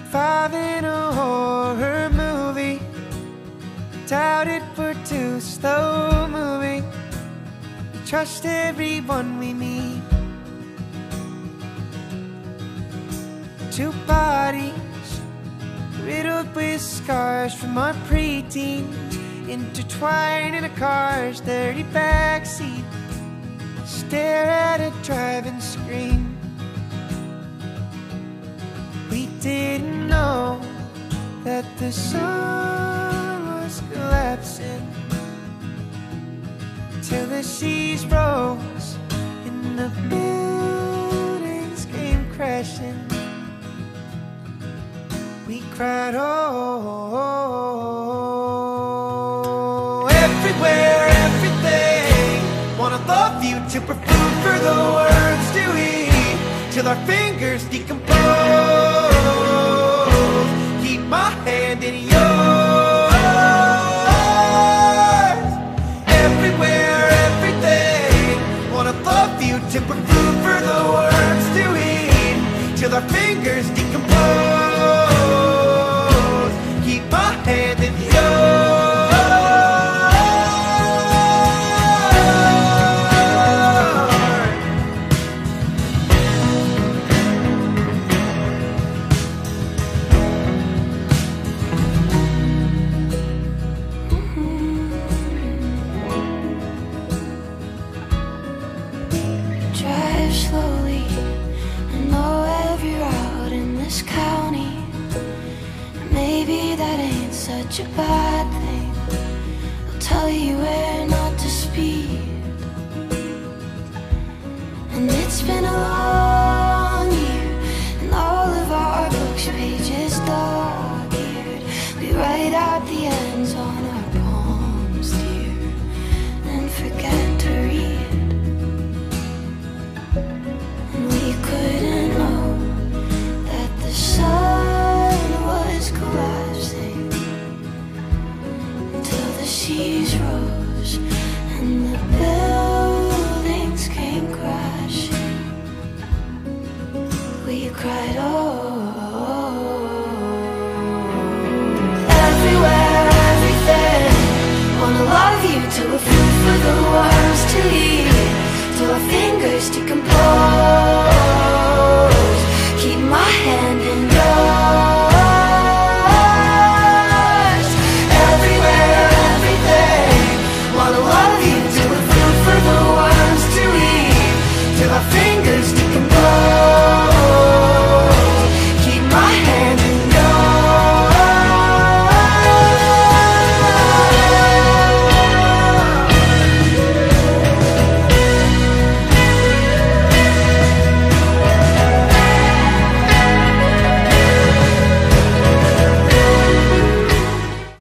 5 in a horror movie. Doubted we're too slow moving. We trust everyone we meet. 2 bodies riddled with scars from our preteens, intertwined in a car's dirty backseat. Stare at a driving screen. We didn't know that the sun was collapsing till the seas rose and the buildings came crashing. We cried, oh, everywhere, everything. Wanna love you to prefer for the words to eat till our fingers decompose. Keep my hand in yours. Everywhere, everything. Wanna love you to prefer for the words to eat till our fingers decompose. Keep my hand in yours. Drive slowly, I know every route in this county. Maybe that ain't such a bad thing. I'll tell you where not to speed. And it's been a long year, and all of our books pages dog-eared. We write out the ends on our palms, dear, then forget to read. We couldn't know that the sun was collapsing until the seas rose and the buildings came crashing. We cried, oh, everywhere, everything. Wanna love you till we're food for the worms to eat, till our fingers decompose.